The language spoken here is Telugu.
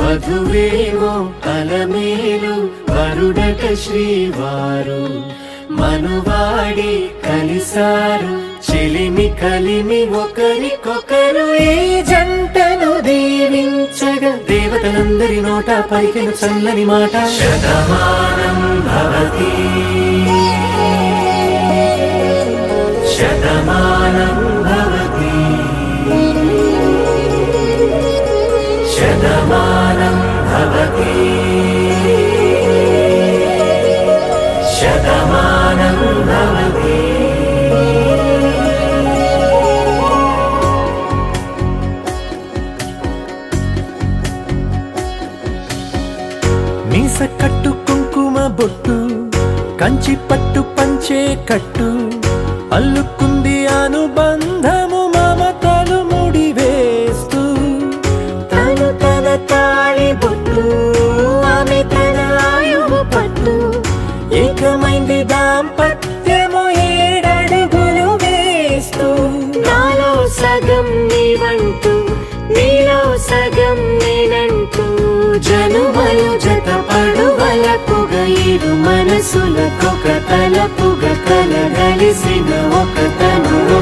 వధువేమో అలమేలు వరుడట శ్రీవారు మనువాడి కలిసారు చెలిమి కలిమి ఒకరికొకరు ఈ జంటను దీవించగా దేవతలందరి నోట పలికిన చల్లని మాట శతమానం భవతి శతమానం భవతి శతమానం భవతి శతమానం భవతి మీస కట్టు కుంకుమ బొట్టు కంచి పట్టు పంచే కట్టు అల్లుకుంది అనుబంధము మమతలు ముడివేస్తూ తను తన తాళి బొట్టు ఆమె తన ఆయువు పట్టు ఏకమైంది దాంపత్యము 7 అడుగులు వేస్తూ నాలో సగం నీవంటూ నీలో సగం నేనంటూ జనుమలు జత పడువలపుగ ఇరు మనసులకొక తలపుగ కలగలిసిన ఒక తను